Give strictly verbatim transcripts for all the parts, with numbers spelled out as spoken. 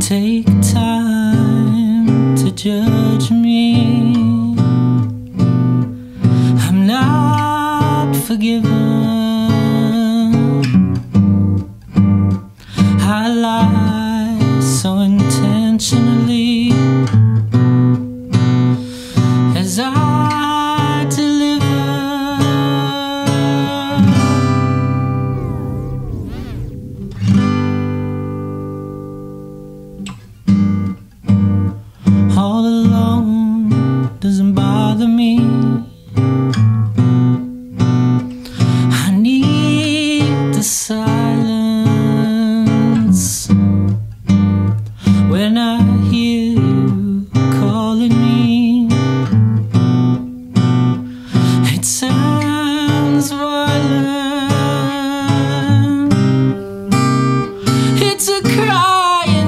take time to judge me. I'm not forgiven. I lie so intentionally as I deliver. All alone doesn't bother me. I need the silence when I hear you calling me. It sounds violent. It's a crying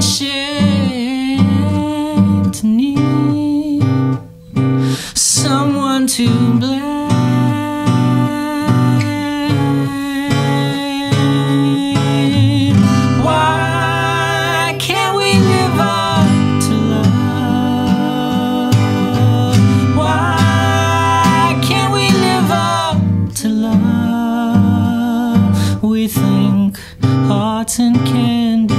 shame to need someone to blame. Why can't we live up to love? Why can't we live up to love? We think hearts and candy